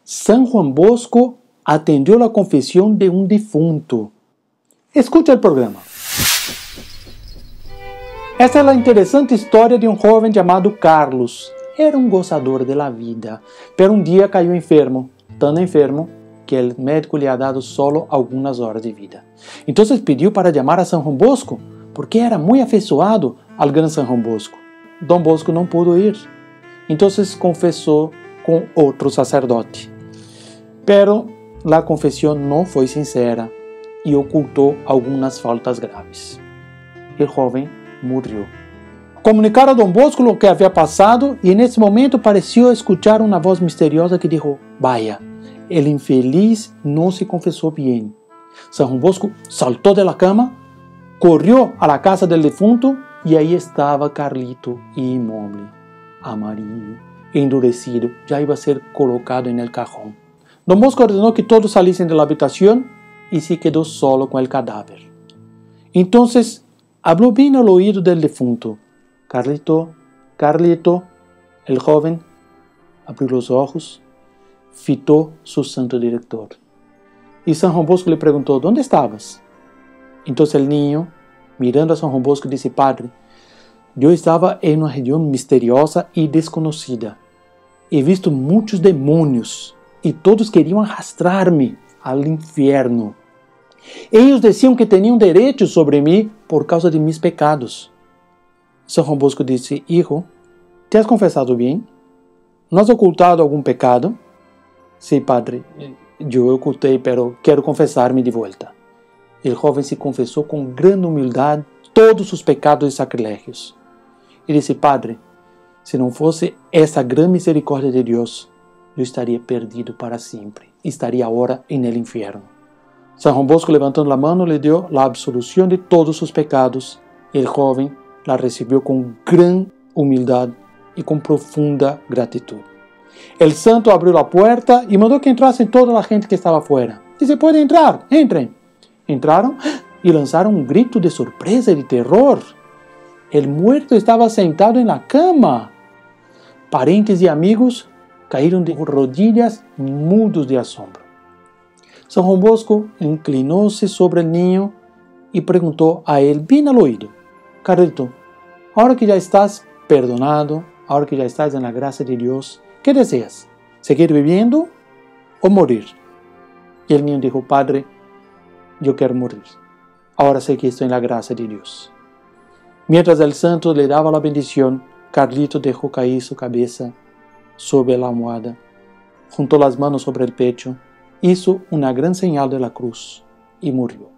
San Juan Bosco atendió la confesión de un difunto. Escucha el programa. Esta es la interesante historia de un joven llamado Carlos. Era un gozador de la vida, pero un día cayó enfermo, tan enfermo que el médico le ha dado solo algunas horas de vida. Entonces pidió para llamar a San Juan Bosco, porque era muy afeiçoado al gran San Juan Bosco. Don Bosco no pudo ir. Entonces confesó con otro sacerdote. Pero la confesión no fue sincera y ocultó algunas faltas graves. El joven murió. Comunicaron a Don Bosco lo que había pasado y en ese momento pareció escuchar una voz misteriosa que dijo: vaya, el infeliz no se confesó bien. San Juan Bosco saltó de la cama, corrió a la casa del difunto y ahí estaba Carlito inmóvil, amarillo, endurecido, ya iba a ser colocado en el cajón. Don Bosco ordenó que todos saliesen de la habitación y se quedó solo con el cadáver. Entonces habló bien al oído del difunto. Carlito, Carlito, el joven abrió los ojos, fitó su santo director. Y San Juan Bosco le preguntó: ¿dónde estabas? Entonces el niño, mirando a San Juan Bosco, dice: Padre, yo estaba en una región misteriosa y desconocida. He visto muchos demonios y todos querían arrastrarme al infierno. Ellos decían que tenían derecho sobre mí por causa de mis pecados. San Juan Bosco dice: Hijo, ¿te has confesado bien? ¿No has ocultado algún pecado? Sí, padre, yo oculté, pero quiero confesarme de vuelta. El joven se confesó con gran humildad todos sus pecados y sacrilegios. Y dice: Padre, si no fuese esa gran misericordia de Dios, yo estaría perdido para siempre. Estaría ahora en el infierno. San Juan Bosco, levantando la mano, le dio la absolución de todos sus pecados. Y el joven la recibió con gran humildad y con profunda gratitud. El santo abrió la puerta y mandó que entrasen toda la gente que estaba afuera. Dice: pueden entrar, entren. Entraron y lanzaron un grito de sorpresa y de terror. El muerto estaba sentado en la cama. Parientes y amigos cayeron de rodillas, mudos de asombro. San Juan Bosco inclinóse sobre el niño y preguntó a él bien al oído: Carlito, ahora que ya estás perdonado, ahora que ya estás en la gracia de Dios, ¿qué deseas? ¿Seguir viviendo o morir? Y el niño dijo: Padre, yo quiero morir. Ahora sé que estoy en la gracia de Dios. Mientras el santo le daba la bendición, Carlito dejó caer su cabeza sobre la almohada, juntó las manos sobre el pecho, hizo una gran señal de la cruz y murió.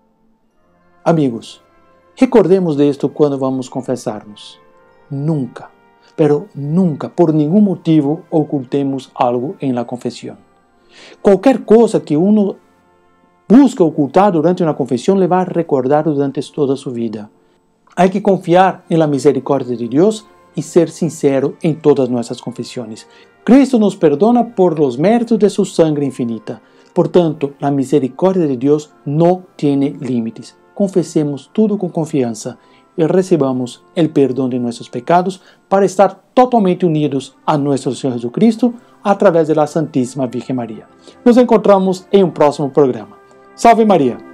Amigos, recordemos de esto cuando vamos a confesarnos. Nunca, pero nunca, por ningún motivo, ocultemos algo en la confesión. Cualquier cosa que uno busca ocultar durante una confesión le va a recordar durante toda su vida. Hay que confiar en la misericordia de Dios y ser sincero en todas nuestras confesiones. Cristo nos perdona por los méritos de su sangre infinita. Por tanto, la misericordia de Dios no tiene límites. Confesemos todo con confianza y recibamos el perdón de nuestros pecados para estar totalmente unidos a nuestro Señor Jesucristo a través de la Santísima Virgen María. Nos encontramos en un próximo programa. Salve María!